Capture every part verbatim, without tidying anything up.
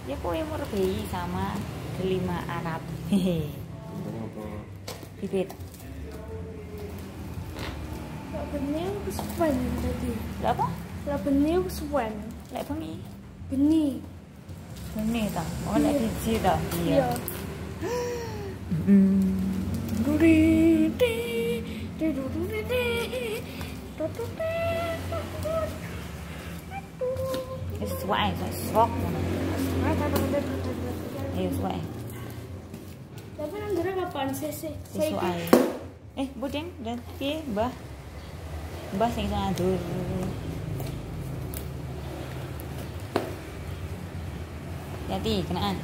Ya kue murbei sama delima Arab. Hehe. Bibit. Lek benih wis wen tadi. Lek apa? Lek benih wis wen. Lek bengi. Benih. Bengi ta. Oh lek biji ta. Iya. Hmm. Duri di di duri di. Wis wae, wis sok. Ayo wae. Tapi nanggere kapan sih sih? Wis wae. Eh, Budeng, dan piye, Mbah? Mbah sing ngadur. Hati, kenaan.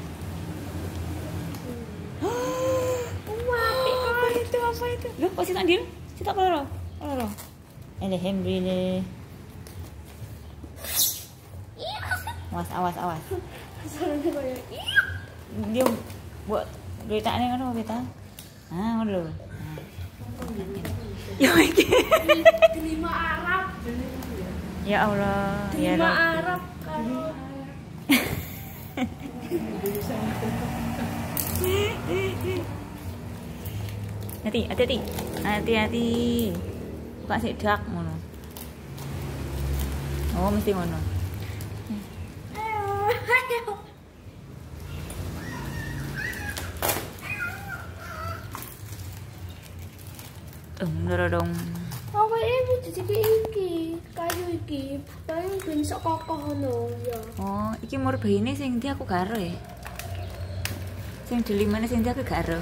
Wah, itu apa itu? Loh, kok sih sandil? Cita peloro. Peloro. Alhamdulillah. Awas, awas, awas. Dia buat beritanya kan beta. Ah, ngono lho. Ya iki. Delima Arab. Ya Allah, ya Delima Rabbi. Arab karo Hati, hati-hati. Hati-hati. Buka sik dak ngono. Oh, mesti ngono. Bener dong. Oh, ini jadi iki, kayu iki, paling ben sok kokoh ngono ya. Oh, iki murbei ini sing ndi aku garo ya. Sing delimane sing ndi aku garo.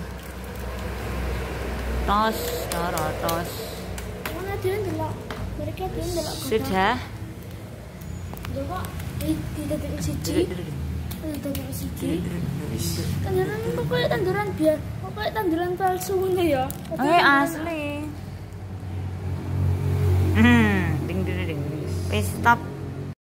Tos, toro tos. Mana dia ndelok? Mereka dia ndelok. Sudah. Ndelok eh tidak siji. Tidak siji. Tanduran pokoknya tanduran biar pokoknya tanduran palsu ngene ya. Eh asli. Hmm, ding ding ding. Wis stop.